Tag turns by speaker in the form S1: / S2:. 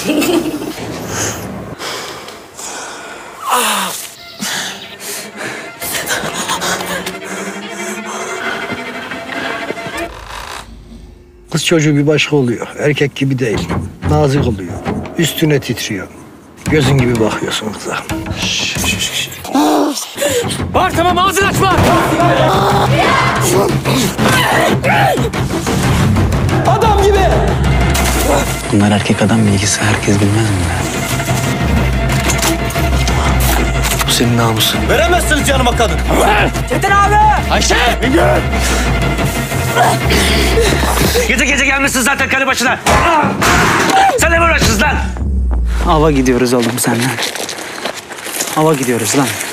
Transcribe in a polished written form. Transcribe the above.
S1: Kız çocuğu bir başka oluyor. Erkek gibi değil. Nazik oluyor. Üstüne titriyor. Gözün gibi bakıyorsun kıza.
S2: Var tamam, ağzını açma!
S3: Adam gibi!
S4: Bunlar erkek adam bilgisi, herkes bilmez mi? Bu senin namusun.
S3: Veremezsiniz yanıma kadın.
S2: Çetin abi!
S3: Ayşe!
S2: Gece gece gelmişsin zaten karı başına. Sen ne uğraşıyorsun lan?
S4: Ava gidiyoruz oğlum senden. Ava gidiyoruz lan.